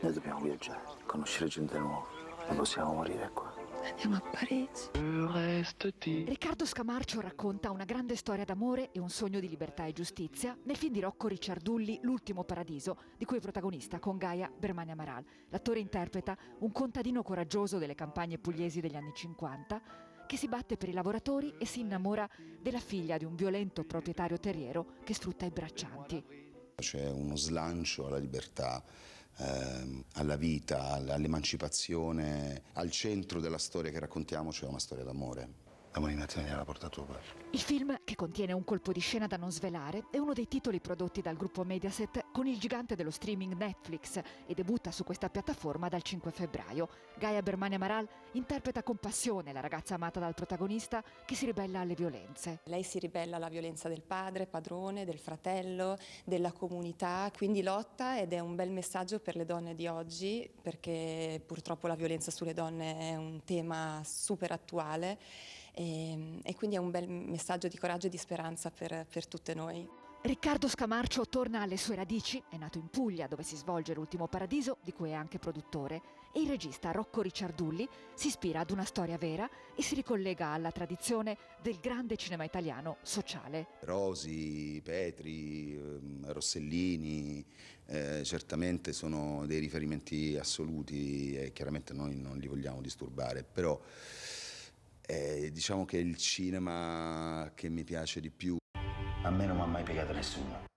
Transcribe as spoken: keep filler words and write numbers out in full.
Noi dobbiamo viaggiare, conoscere gente nuova. Non possiamo morire qua. Andiamo a Parigi. Riccardo Scamarcio racconta una grande storia d'amore e un sogno di libertà e giustizia nel film di Rocco Ricciardulli L'ultimo paradiso, di cui è protagonista con Gaia Bermani Amaral. L'attore interpreta un contadino coraggioso delle campagne pugliesi degli anni cinquanta che si batte per i lavoratori e si innamora della figlia di un violento proprietario terriero che sfrutta i braccianti. C'è uno slancio alla libertà, ehm, alla vita, all'emancipazione. Al centro della storia che raccontiamo c'è una storia d'amore. Domani mattina gliela porta tuo padre. Il film, che contiene un colpo di scena da non svelare, è uno dei titoli prodotti dal gruppo Mediaset con il gigante dello streaming Netflix e debutta su questa piattaforma dal cinque febbraio. Gaia Bermani Amaral interpreta con passione la ragazza amata dal protagonista che si ribella alle violenze. Lei si ribella alla violenza del padre, padrone, del fratello, della comunità, quindi lotta, ed è un bel messaggio per le donne di oggi, perché purtroppo la violenza sulle donne è un tema super attuale. E, e quindi è un bel messaggio di coraggio e di speranza per, per tutte noi. Riccardo Scamarcio torna alle sue radici, è nato in Puglia dove si svolge L'ultimo paradiso, di cui è anche produttore, e il regista Rocco Ricciardulli si ispira ad una storia vera e si ricollega alla tradizione del grande cinema italiano sociale. Rosi, Petri, ehm, Rossellini, eh, certamente sono dei riferimenti assoluti e chiaramente noi non li vogliamo disturbare, però Eh, diciamo che è il cinema che mi piace di più. A me non mi ha mai piegato nessuno.